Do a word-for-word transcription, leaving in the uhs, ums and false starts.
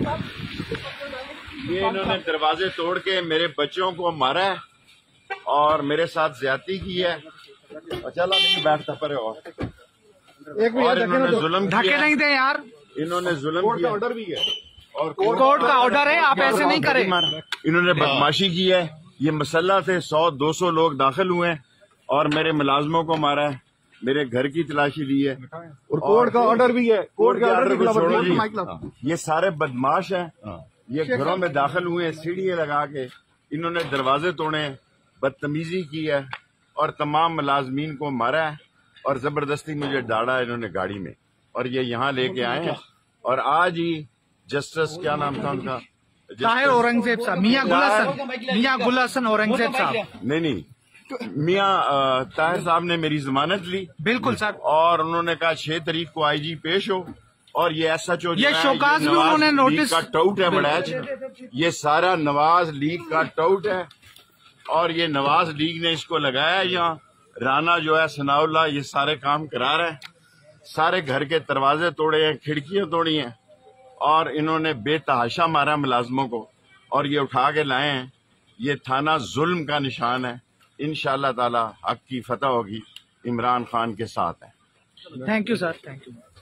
یہ انہوں نے دروازے توڑ کے میرے بچوں کو مارا ہے اور میرے ساتھ زیادتی کی ہے. چلا نہیں بیٹھتا پڑے اور انہوں نے ظلم دھکے نہیں دیں یار. انہوں نے ظلم کیا. آرڈر بھی ہے اور کورٹ کا آرڈر ہے, آپ ایسے نہیں کریں. انہوں نے بدماشی کی ہے. یہ مسلح تھے, سو دو سو لوگ داخل ہوئے ہیں اور میرے ملازموں کو مارا ہے, میرے گھر کی تلاشی دی ہے اور کورٹ کا آرڈر بھی ہے. کورٹ کے آرڈر کو چھوڑو جی. یہ سارے بدماش ہیں, یہ گھروں میں داخل ہوئے ہیں سیڑھیاں لگا کے, انہوں نے دروازے توڑے ہیں, بدتمیزی کی ہے اور تمام ملازمین کو مارا ہے اور زبردستی مجھے ڈالا انہوں نے گاڑی میں اور یہ یہاں لے کے آئے ہیں. اور آج ہی جسٹس کیا نام تھا ان کا, طاہر اورنگزیب صاحب, میاں گل حسن میاں گل حسن اورنگزیب صاحب. نہیں نہیں میاں طاہر صاحب نے میری ضمانت لی. بالکل سر. اور انہوں نے کہا چھ تاریخ کو آئی جی پیش ہو اور یہ ایسا چو یہ شوکاز بھی انہوں نے نوٹس کا ٹاؤٹ ہے بڑیچ, یہ سارا نواز لیگ کا ٹاؤٹ ہے اور یہ نواز لیگ نے اس کو لگایا. یہاں رانا جو ہے ثناء اللہ یہ سارے کام کرا رہا ہے, سارے گھر کے دروازے توڑے ہیں, کھڑکیاں توڑی ہیں اور انہوں نے بے تحاشا مارا ملازموں کو اور یہ اٹھا کے لائے ہیں. یہ تھانہ ظلم کا نشان ہے. انشاءاللہ تعالی حق کی فتح ہوگی, عمران خان کے ساتھ ہے. Thank you sir, thank you.